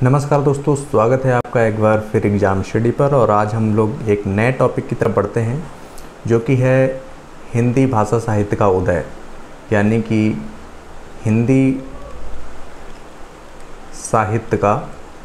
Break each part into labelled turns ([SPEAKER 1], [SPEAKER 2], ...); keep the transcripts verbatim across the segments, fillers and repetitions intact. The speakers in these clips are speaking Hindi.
[SPEAKER 1] नमस्कार दोस्तों, स्वागत है आपका एक बार फिर एग्ज़ाम स्टडी पर। और आज हम लोग एक नए टॉपिक की तरफ बढ़ते हैं जो कि है हिंदी भाषा साहित्य का उदय, यानी कि हिंदी साहित्य का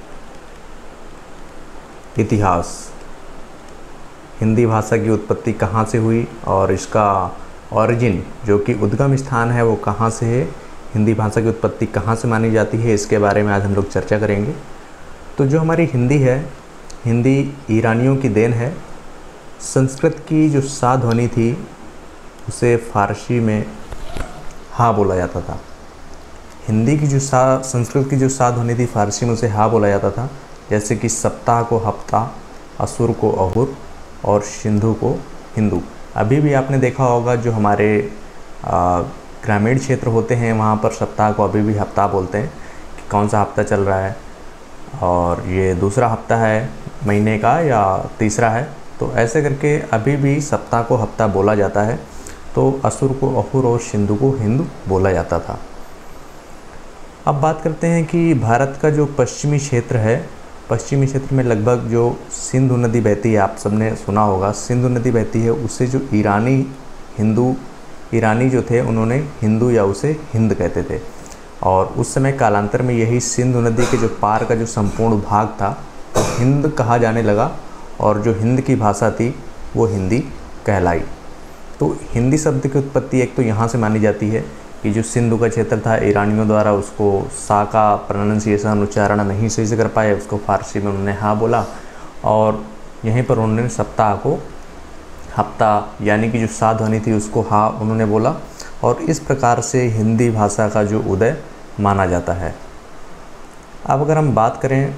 [SPEAKER 1] इतिहास। हिंदी भाषा की उत्पत्ति कहाँ से हुई और इसका ओरिजिन जो कि उद्गम स्थान है वो कहाँ से है, हिंदी भाषा की उत्पत्ति कहाँ से मानी जाती है, इसके बारे में आज हम लोग चर्चा करेंगे। तो जो हमारी हिंदी है, हिंदी ईरानियों की देन है। संस्कृत की जो सा ध्वनि थी उसे फ़ारसी में हा बोला जाता था। हिंदी की जो सा संस्कृत की जो सा ध्वनि थी फ़ारसी में उसे हा बोला जाता था। जैसे कि सप्ताह को हफ्ता, असुर को अहुर और सिंधु को हिंदू। अभी भी आपने देखा होगा जो हमारे ग्रामीण क्षेत्र होते हैं वहाँ पर सप्ताह को अभी भी हफ्ता बोलते हैं कि कौन सा हफ्ता चल रहा है और ये दूसरा हफ्ता है महीने का या तीसरा है। तो ऐसे करके अभी भी सप्ताह को हफ्ता बोला जाता है। तो असुर को अहुर और सिंधु को हिंदू बोला जाता था। अब बात करते हैं कि भारत का जो पश्चिमी क्षेत्र है, पश्चिमी क्षेत्र में लगभग जो सिंधु नदी बहती है, आप सबने सुना होगा सिंधु नदी बहती है, उससे जो ईरानी हिंदू ईरानी जो थे उन्होंने हिंदू या उसे हिंद कहते थे। और उस समय कालांतर में यही सिंधु नदी के जो पार का जो संपूर्ण भाग था तो हिंद कहा जाने लगा और जो हिंद की भाषा थी वो हिंदी कहलाई। तो हिंदी शब्द की उत्पत्ति एक तो यहाँ से मानी जाती है कि जो सिंधु का क्षेत्र था ईरानियों द्वारा उसको सा का प्रोनाउंसिएशन उच्चारण नहीं सही से कर पाए, उसको फ़ारसी में उन्होंने हाँ बोला और यहीं पर उन्होंने सप्ताह को हफ्ता यानी कि जो सा ध्वनि थी उसको हा उन्होंने बोला और इस प्रकार से हिंदी भाषा का जो उदय माना जाता है। अब अगर हम बात करें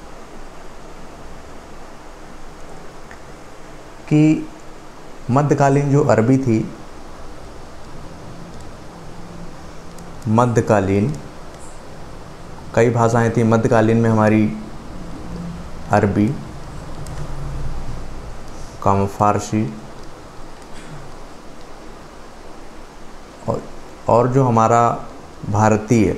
[SPEAKER 1] कि मध्यकालीन जो अरबी थी, मध्यकालीन कई भाषाएं थी। मध्यकालीन में हमारी अरबी, कम फारसी और और जो हमारा भारतीय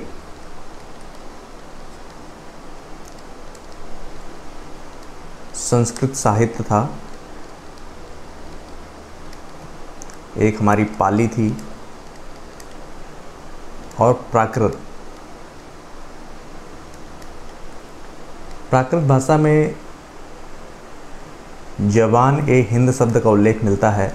[SPEAKER 1] संस्कृत साहित्य था, एक हमारी पाली थी और प्राकृत। प्राकृत भाषा में जवान ए हिंद शब्द का उल्लेख मिलता है।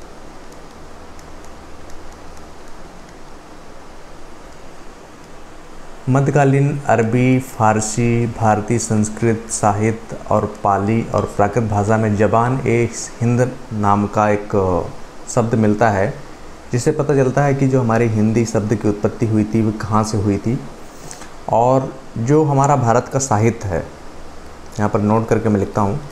[SPEAKER 1] मध्यकालीन अरबी, फारसी, भारतीय संस्कृत साहित्य और पाली और प्राकृत भाषा में जबान ए हिंद नाम का एक शब्द मिलता है, जिससे पता चलता है कि जो हमारी हिंदी शब्द की उत्पत्ति हुई थी वो कहाँ से हुई थी। और जो हमारा भारत का साहित्य है, यहाँ पर नोट करके मैं लिखता हूँ,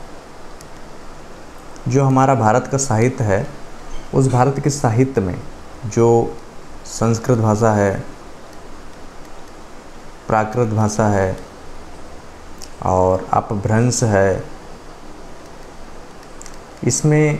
[SPEAKER 1] जो हमारा भारत का साहित्य है उस भारत के साहित्य में जो संस्कृत भाषा है, प्राकृत भाषा है और अपभ्रंश है, इसमें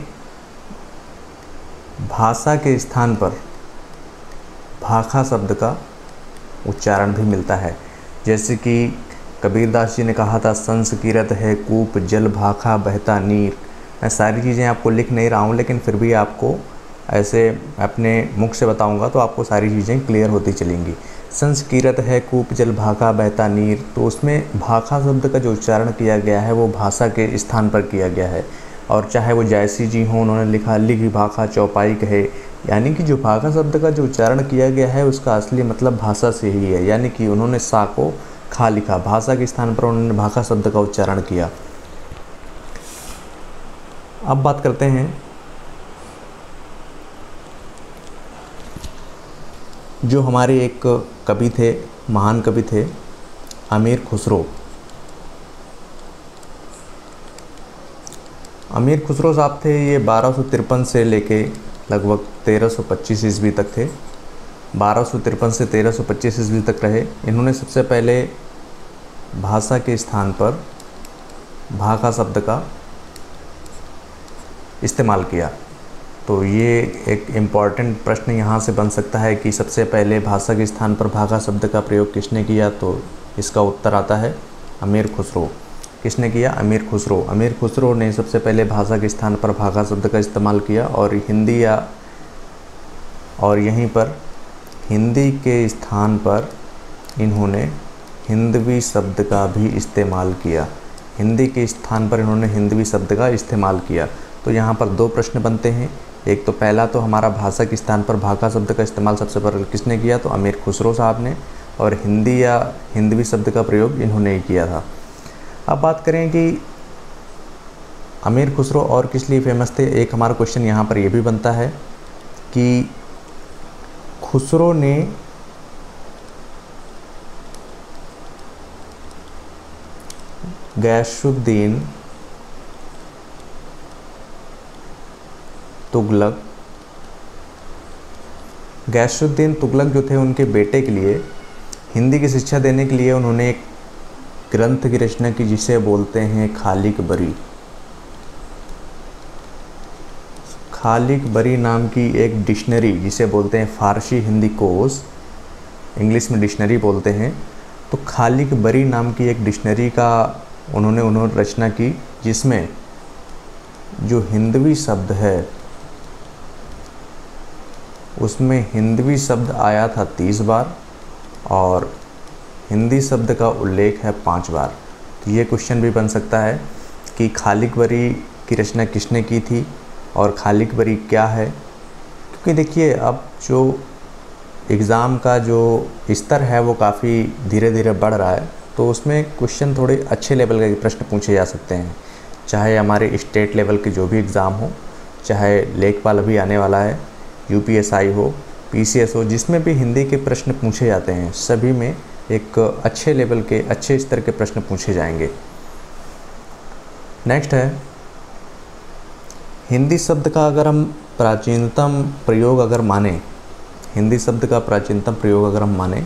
[SPEAKER 1] भाषा के स्थान पर भाखा शब्द का उच्चारण भी मिलता है। जैसे कि कबीरदास जी ने कहा था, संस्कृत है कूप जल भाखा बहता नीर। मैं सारी चीज़ें आपको लिख नहीं रहा हूँ, लेकिन फिर भी आपको ऐसे अपने मुख से बताऊँगा तो आपको सारी चीज़ें क्लियर होती चलेंगी। संस्कृत है कूप जल भाखा बहता नीर, तो उसमें भाखा शब्द का जो उच्चारण किया गया है वो भाषा के स्थान पर किया गया है। और चाहे वो जायसी जी हों, उन्होंने लिखा लिख भाखा चौपाई कहे, यानी कि जो भाखा शब्द का जो उच्चारण किया गया है उसका असली मतलब भाषा से ही है, यानी कि उन्होंने सा को खा लिखा, भाषा के स्थान पर उन्होंने भाखा शब्द का उच्चारण किया। अब बात करते हैं जो हमारे एक कवि थे, महान कवि थे अमीर खुसरो। अमीर खुसरो साहब थे, ये बारह सौ तिरपन से लेके लगभग तेरह सौ पच्चीस ईस्वी तक थे। बारह सौ तिरपन से तेरह सौ पच्चीस ईस्वी तक रहे। इन्होंने सबसे पहले भाषा के स्थान पर भाखा शब्द का इस्तेमाल किया। तो ये एक इम्पॉर्टेंट प्रश्न यहाँ से बन सकता है कि सबसे पहले भाषा के स्थान पर भाखा शब्द का प्रयोग किसने किया, तो इसका उत्तर आता है अमीर खुसरो। किसने किया? अमीर खुसरो। अमीर खुसरो ने सबसे पहले भाषा के स्थान पर भागा शब्द का इस्तेमाल किया और हिंदी या और यहीं पर हिंदी के स्थान पर इन्होंने हिंदवी शब्द का भी इस्तेमाल किया। हिंदी के स्थान पर इन्होंने हिंदवी शब्द का इस्तेमाल किया। तो यहाँ पर दो प्रश्न बनते हैं। एक तो पहला तो हमारा भाषा के स्थान पर भाषा शब्द का इस्तेमाल सबसे पहले किसने किया? तो अमीर खुसरो साहब ने। और हिंदी या हिंदवी शब्द का प्रयोग इन्होंने ही किया था। अब बात करें कि अमीर खुसरो और किस लिए फेमस थे। एक हमारा क्वेश्चन यहाँ पर यह भी बनता है कि खुसरो ने गयासुद्दीन तुगलक गयासुद्दीन तुगलक जो थे उनके बेटे के लिए हिंदी की शिक्षा देने के लिए उन्होंने एक ग्रंथ की रचना की जिसे बोलते हैं खालिक बरी। खालिक बरी नाम की एक डिक्शनरी जिसे बोलते हैं फारसी हिंदी कोश, इंग्लिश में डिक्शनरी बोलते हैं। तो खालिक बरी नाम की एक डिक्शनरी का उन्होंने उन्होंने रचना की जिसमें जो हिंदवी शब्द है उसमें हिंदवी शब्द आया था तीस बार और हिंदी शब्द का उल्लेख है पाँच बार। तो ये क्वेश्चन भी बन सकता है कि खालिक बरी की रचना किसने की थी और खालिक बरी क्या है। क्योंकि देखिए अब जो एग्ज़ाम का जो स्तर है वो काफ़ी धीरे धीरे बढ़ रहा है, तो उसमें क्वेश्चन थोड़े अच्छे लेवल के प्रश्न पूछे जा सकते हैं। चाहे हमारे स्टेट लेवल के जो भी एग्ज़ाम हो, चाहे लेखपाल अभी आने वाला है, यूपीएसआई हो, पीसीएस हो, जिसमें भी हिंदी के प्रश्न पूछे जाते हैं सभी में एक अच्छे लेवल के अच्छे स्तर के प्रश्न पूछे जाएंगे। नेक्स्ट है हिंदी शब्द का अगर हम प्राचीनतम प्रयोग अगर माने हिंदी शब्द का प्राचीनतम प्रयोग अगर हम माने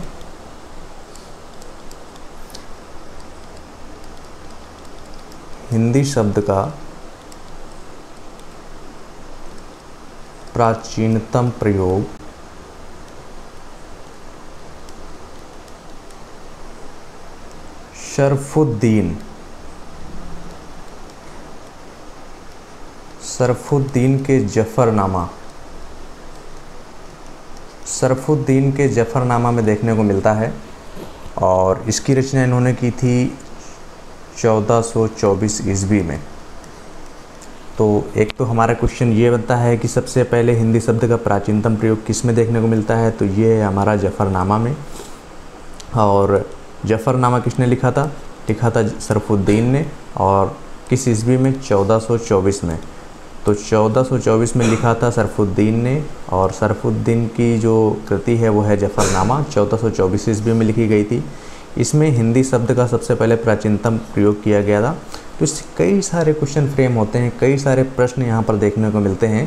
[SPEAKER 1] हिंदी शब्द का प्राचीनतम प्रयोग शरफुद्दीन शरफुद्दीन के जफरनामा शरफुद्दीन के जफरनामा में देखने को मिलता है और इसकी रचना इन्होंने की थी चौदह सौ चौबीस ईस्वी में। तो एक तो हमारा क्वेश्चन ये बनता है कि सबसे पहले हिंदी शब्द का प्राचीनतम प्रयोग किस में देखने को मिलता है, तो ये है हमारा जफरनामा में। और जफरनामा किसने लिखा था? लिखा था शरफुद्दीन ने। और किस ईस्वी में? चौदह सौ चौबीस में। तो चौदह सौ चौबीस में लिखा था शरफुद्दीन ने और शरफुद्दीन की जो कृति है वो है जफरनामा, चौदह सौ चौबीस ईस्वी में लिखी गई थी। इसमें हिंदी शब्द का सबसे पहले प्राचीनतम प्रयोग किया गया था। तो इससे कई सारे क्वेश्चन फ्रेम होते हैं, कई सारे प्रश्न यहाँ पर देखने को मिलते हैं।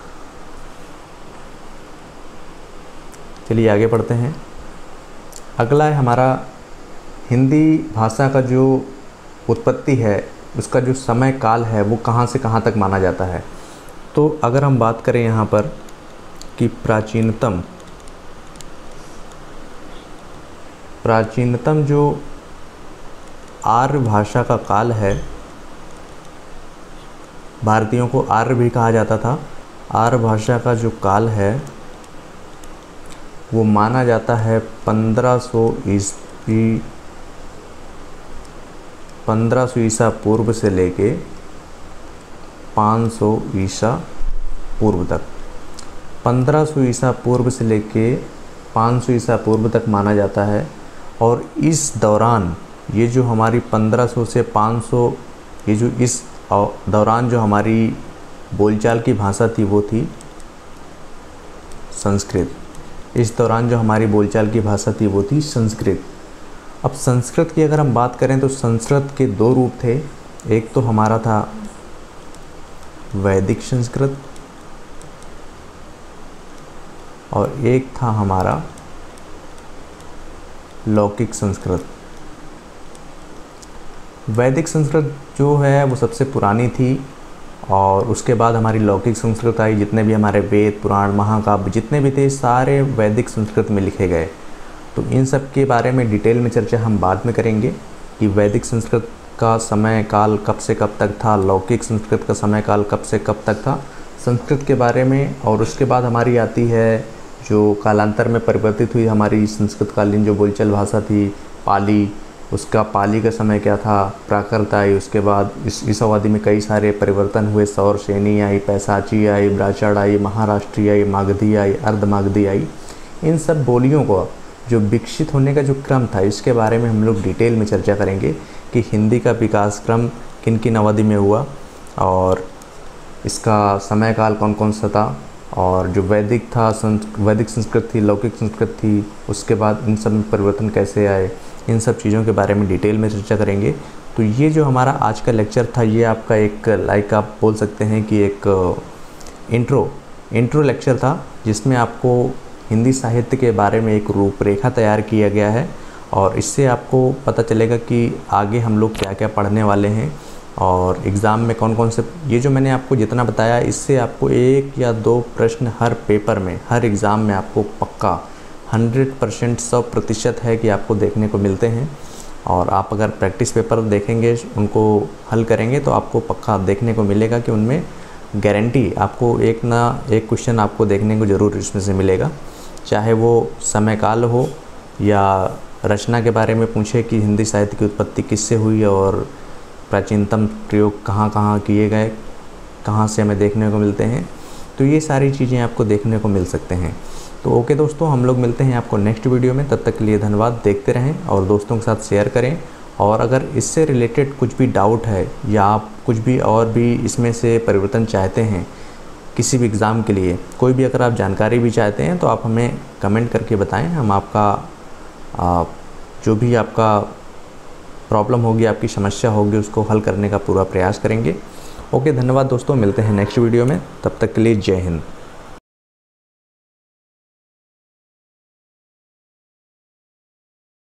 [SPEAKER 1] चलिए आगे बढ़ते हैं। अगला है हमारा हिंदी भाषा का जो उत्पत्ति है उसका जो समय काल है वो कहाँ से कहाँ तक माना जाता है। तो अगर हम बात करें यहाँ पर कि प्राचीनतम प्राचीनतम जो आर्य भाषा का काल है, भारतीयों को आर्य भी कहा जाता था, आर्य भाषा का जो काल है वो माना जाता है पंद्रह सौ ईस्वी पंद्रह सौ ईसा पूर्व से लेके पाँच सौ ईसा पूर्व तक पंद्रह सौ ईसा पूर्व से लेके पाँच सौ ईसा पूर्व तक माना जाता है। और इस दौरान ये जो हमारी पंद्रह सौ से पाँच सौ ये जो इस दौरान जो हमारी बोलचाल की भाषा थी वो थी संस्कृत। इस दौरान जो हमारी बोलचाल की भाषा थी वो थी संस्कृत। अब संस्कृत की अगर हम बात करें तो संस्कृत के दो रूप थे। एक तो हमारा था वैदिक संस्कृत और एक था हमारा लौकिक संस्कृत। वैदिक संस्कृत जो है वो सबसे पुरानी थी और उसके बाद हमारी लौकिक संस्कृत आई। जितने भी हमारे वेद, पुराण, महाकाव्य जितने भी थे सारे वैदिक संस्कृत में लिखे गए। तो इन सब के बारे में डिटेल में चर्चा हम बाद में करेंगे। कि वैदिक संस्कृत का समय काल कब से कब तक था, लौकिक संस्कृत का समय काल कब से कब तक था, संस्कृत के बारे में। और उसके बाद हमारी आती है जो कालांतर में परिवर्तित हुई हमारी संस्कृत कालीन जो बोलचाल भाषा थी पाली, उसका पाली का समय क्या था, प्राकृत आई। उसके बाद इस ईसावादी में कई सारे परिवर्तन हुए, सौर श्रेणी आई, पैसाची आई, ब्राचाड़ आई, महाराष्ट्री आई, मागधी आई, अर्धमागधी आई। इन सब बोलियों को जो विकसित होने का जो क्रम था, इसके बारे में हम लोग डिटेल में चर्चा करेंगे कि हिंदी का विकास क्रम किन किन अवधि में हुआ और इसका समय काल कौन कौन सा था, और जो वैदिक था वैदिक संस्कृत थी, लौकिक संस्कृत थी, उसके बाद इन सब में परिवर्तन कैसे आए, इन सब चीज़ों के बारे में डिटेल में चर्चा करेंगे। तो ये जो हमारा आज का लेक्चर था, ये आपका एक लाइक आप बोल सकते हैं कि एक इंट्रो इंट्रो लेक्चर था, जिसमें आपको हिंदी साहित्य के बारे में एक रूपरेखा तैयार किया गया है और इससे आपको पता चलेगा कि आगे हम लोग क्या क्या पढ़ने वाले हैं और एग्ज़ाम में कौन कौन से, ये जो मैंने आपको जितना बताया, इससे आपको एक या दो प्रश्न हर पेपर में, हर एग्ज़ाम में आपको पक्का हंड्रेड परसेंट सौ प्रतिशत है कि आपको देखने को मिलते हैं। और आप अगर प्रैक्टिस पेपर देखेंगे, उनको हल करेंगे, तो आपको पक्का देखने को मिलेगा कि उनमें गारंटी आपको एक ना एक क्वेश्चन आपको देखने को ज़रूर इसमें से मिलेगा, चाहे वो समय काल हो या रचना के बारे में पूछे कि हिंदी साहित्य की उत्पत्ति किससे हुई और प्राचीनतम प्रयोग कहाँ कहाँ किए गए, कहाँ से हमें देखने को मिलते हैं। तो ये सारी चीज़ें आपको देखने को मिल सकते हैं। तो ओके दोस्तों, हम लोग मिलते हैं आपको नेक्स्ट वीडियो में। तब तक के लिए धन्यवाद। देखते रहें और दोस्तों के साथ शेयर करें। और अगर इससे रिलेटेड कुछ भी डाउट है या आप कुछ भी और भी इसमें से परिवर्तन चाहते हैं किसी भी एग्ज़ाम के लिए, कोई भी अगर आप जानकारी भी चाहते हैं, तो आप हमें कमेंट करके बताएं। हम आपका आ, जो भी आपका प्रॉब्लम होगी, आपकी समस्या होगी, उसको हल करने का पूरा प्रयास करेंगे। ओके, धन्यवाद दोस्तों, मिलते हैं नेक्स्ट वीडियो में। तब तक के लिए जय हिंद।